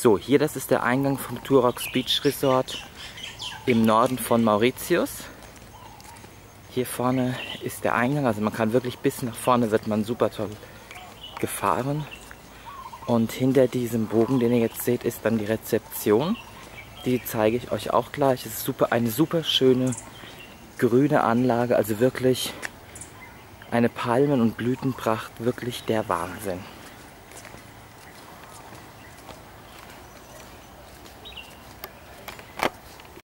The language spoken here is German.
So, hier, das ist der Eingang vom Turox Beach Resort im Norden von Mauritius. Hier vorne ist der Eingang, also man kann wirklich bis nach vorne, wird man super toll gefahren. Und hinter diesem Bogen, den ihr jetzt seht, ist dann die Rezeption. Die zeige ich euch auch gleich. Es ist eine super schöne grüne Anlage, also wirklich eine Palmen- und Blütenpracht, wirklich der Wahnsinn.